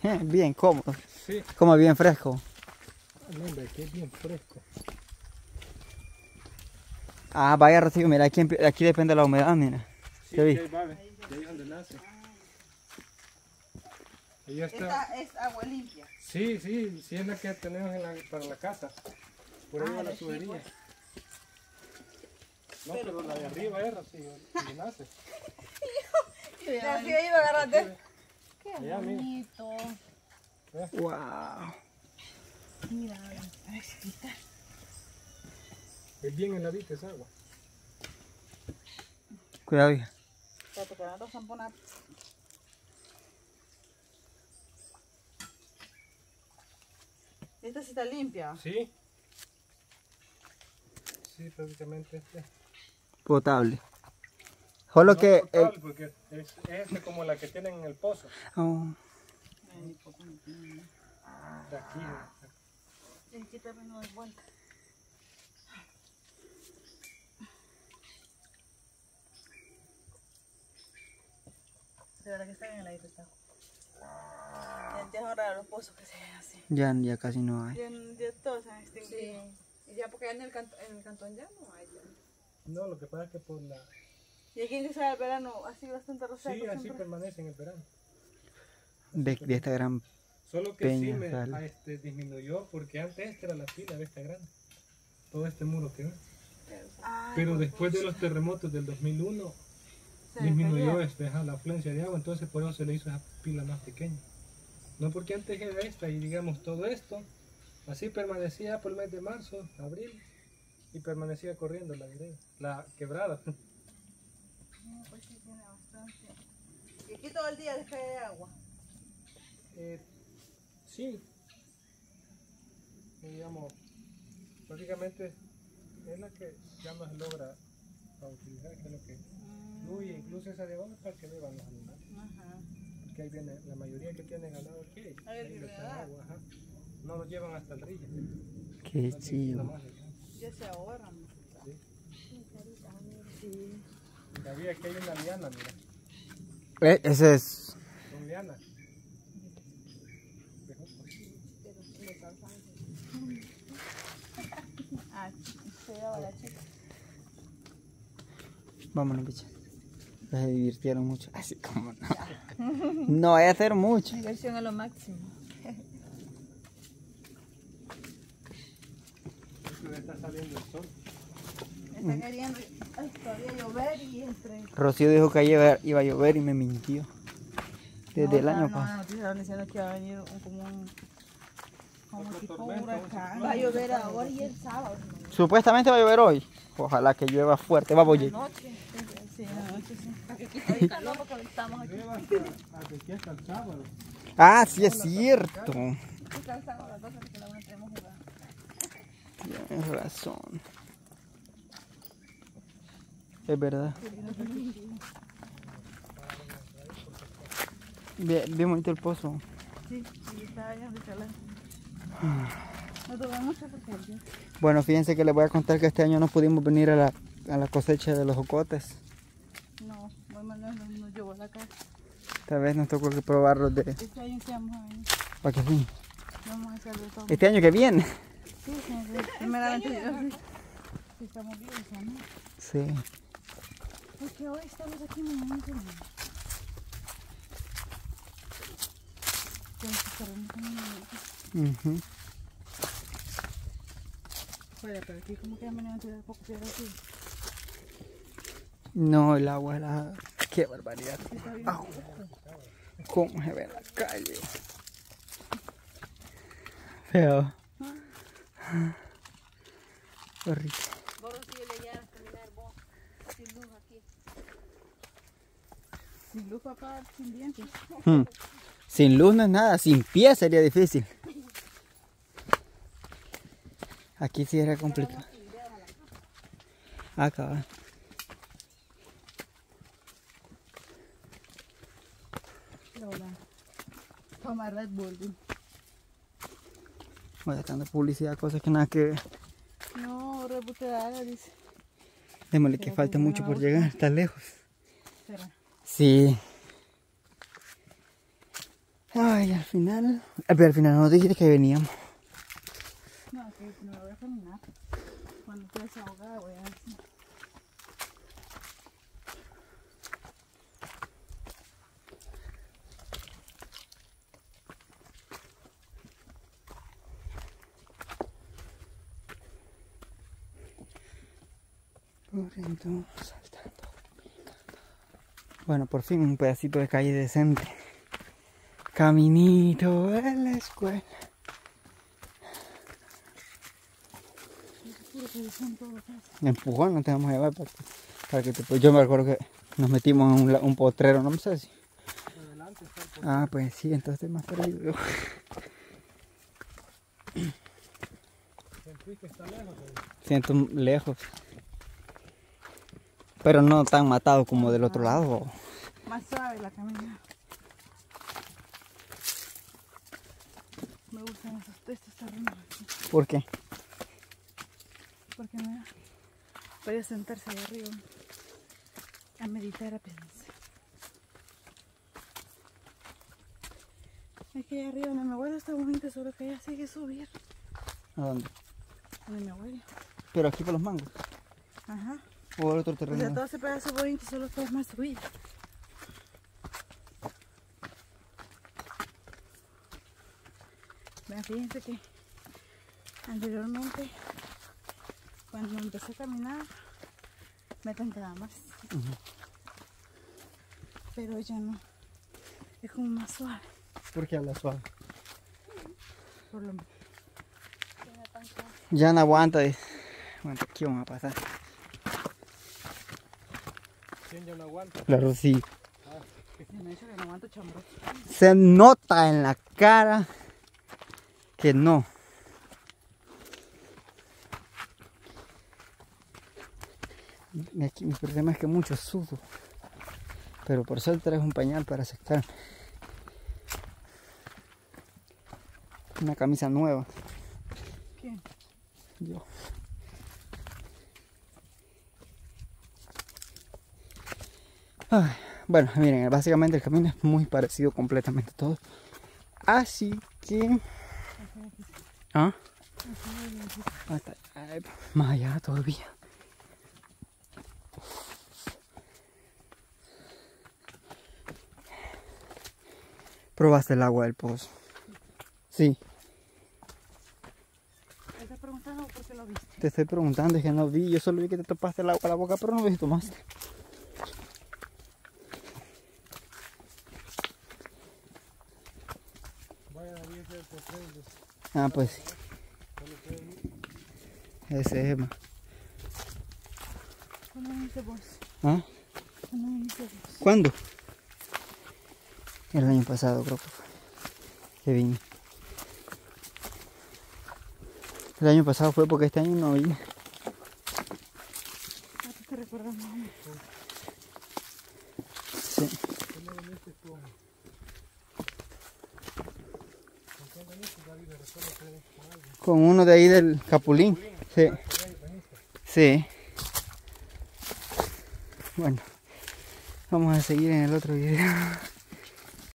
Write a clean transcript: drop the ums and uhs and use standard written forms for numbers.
Bien cómodo. Sí. Como bien fresco. No, hombre, aquí es bien fresco. Ah, vaya Rocío, mira, aquí depende de la humedad, mira. Sí, ¿Qué vi? ahí va, ve. De ahí es donde nace. Ahí está. Esta es agua limpia. Sí, sí, sí es la que tenemos para la casa. Por ahí va la sí, tubería. pues. No, pero la de arriba es Rocío, donde nace. Ya sí, iba a agarrarte. Qué Allá, mira. bonito. Wow. Mira, a ver si quita. Es bien heladita esa agua. Cuidado, hija. Espérate, que no son poner. Esta sí está limpia. Sí. Sí, prácticamente este. Potable. Solo No que... potable, porque es como la que tienen en el pozo. oh, De aquí. Aquí también no es vuelta. De verdad que está bien heladito está. Ya es hora de los pozos que se ven así. ya casi no hay. Ya todos se han extinguido. Y ya porque en el cantón ya no hay. Ya. No, lo que pasa es que por la... Y aquí en que sea el verano así bastante rosado. Sí, así permanece en el verano. De esta gran... Solo que sí Peña, me sale. disminuyó porque antes esta era la fila de esta grande. Todo este muro que ve. Ay, Pero después de los terremotos del 2001 se disminuyó despedía. la afluencia de agua, entonces por eso se le hizo esa pila más pequeña. No porque antes era esta y digamos todo esto, así permanecía por el mes de marzo, abril y permanecía corriendo la quebrada. No, pues sí tiene bastante. Y aquí todo el día deja de agua. Sí, digamos, prácticamente es la que ya no se logra para utilizar, que es lo que fluye, incluso esa de abajo para que beban los animales. Ajá. Porque ahí viene, la mayoría que tienen ganado aquí, ahí les dan agua, ajá. No lo llevan hasta el río. Qué Aquí chido. nomás les dan. Ya se ahorran. Sí. Todavía aquí hay una liana, mira, Ese es... son lianas. Ah, se lleva la chica. Vámonos, bicha. Se divirtieron mucho. Así como no. No hay que hacer mucho. Diversión a lo máximo. Está saliendo el sol. Está queriendo todavía llover y entre. Rocío dijo que ayer iba a llover y me mintió. Desde el año pasado. No, estaban diciendo que va a venir como tipo tormenta, huracán. un Va a llover ahora y el sábado. Supuestamente va a llover hoy. Ojalá que llueva fuerte. Va, Boye. Noche. Sí, en la noche sí. Hay calor porque estamos aquí. Lleva hasta aquí hasta el sábado. Ah, sí es cierto. Está el sábado a las 12 porque la una tenemos jugada. Tienes razón. Es verdad. Bien bonito el pozo. Sí, y está allá donde está la. No tuve mucha paciencia. Bueno, fíjense que les voy a contar que este año no pudimos venir a la cosecha de los jocotes. No, mamá nos llevó a la casa. Esta vez nos tocó que probarlos de... Este año sí vamos a venir. ¿Para qué fin? Vamos a hacer de todo. Este año que viene. Sí, sí, primeramente Dios. Sí, estamos vivos, ¿no? Sí. Porque hoy estamos aquí en el momento. Ujú. Oye, pero aquí como que ya me levanté de poco piedra aquí. No, el agua era... ¡Qué barbaridad! Au. ¿Cómo se ve en la calle? Feo. Horrible. Vos sí le llevas a caminar vos sin luz aquí. Sin luz, papá, sin dientes. Sin luz no es nada, sin pie sería difícil. Aquí sí era complicado. Acá. Ahora, toma Red Bull. Voy dando publicidad, cosas que nada que ver. No, Red Bull te da, dice. Démosle que falta mucho por llegar, está lejos. Espera. Sí. Ay, al final... Pero al final no dijiste que veníamos. No, que no voy a caminar. Cuando esté desahogada voy a decir. Corriendo, saltando. Bueno, por fin un pedacito de calle decente. Caminito de la escuela. Empujón, no te vamos a llevar para que te... Yo me acuerdo que nos metimos en un potrero, no sé si. Ah, pues sí, entonces estoy más perdido. Sentí que está lejos. Siento lejos. Pero no tan matado como del otro lado. Más suave la caminata. Me gustan estos terrenos aquí. ¿Por qué? Porque me voy a sentarse ahí arriba a meditar, a pensar. Es que allá arriba donde mi abuelo está bonito, solo que allá sigue subir. ¿A dónde? Donde mi abuelo. Pero aquí por los mangos. Ajá. O el otro O sea, terreno. todo ese pedazo bonito, solo que es más subir. Bueno, fíjense que anteriormente, cuando empecé a caminar, me tentaba más. Pero ya no. Es como más suave. ¿Por qué habla suave? Por lo menos. Ya no aguanta. Aguanta, ¿qué vamos a pasar? ¿Quién ya no aguanta? Claro, sí. Me ha dicho que no aguanto chambroso. Se nota en la cara que no. Mi problema es que mucho sudo. Pero por suerte traes un pañal para secar. Una camisa nueva. ¿Quién? Yo. Ay, bueno, miren, básicamente el camino es muy parecido completamente a todo. Así que... ¿Ah? Hasta más allá todavía. ¿Probaste el agua del pozo? Sí. ¿Me estás preguntando por qué lo viste? Te estoy preguntando, es que no vi. Yo solo vi que te topaste el agua a la boca, pero no vi si tomaste. Vayan a ver ese potrero. Ah, pues sí. Ese es más. ¿Cuándo viniste vos? ¿Ah? ¿Cuándo viniste vos? ¿Cuándo? El año pasado creo que fue. Que vine. El año pasado fue porque este año no vine. ¿A ti te recuerdas más o menos? Sí. ¿Cómo viniste tú? ¿Con quién viniste, David? ¿Me recuerdo que viniste con alguien? Con uno de ahí del Capulín. Sí. Sí. Bueno. Vamos a seguir en el otro video.